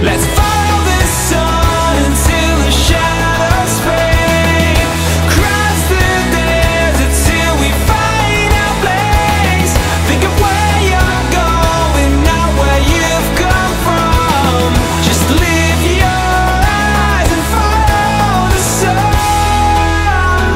Let's follow the sun until the shadows fade. Cross the desert till we find our place. Think of where you're going, not where you've come from. Just lift your eyes and follow the sun.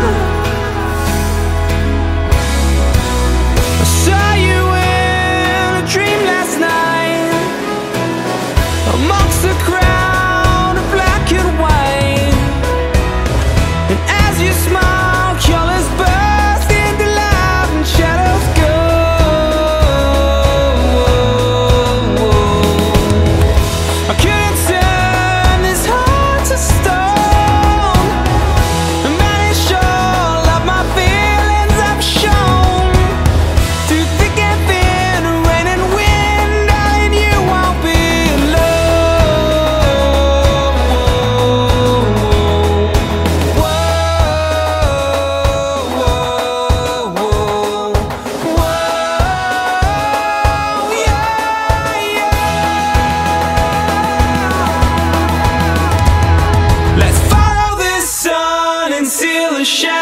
I saw you in a dream last night, amongst the crowd of black and white. And as you smile, colors burst into life and shadows go. I couldn't turn this heart to stone and banish all of my feelings I've shown. Through thick and thin, rain and wind, darling, you won't be alone. Let's follow the sun until the shadows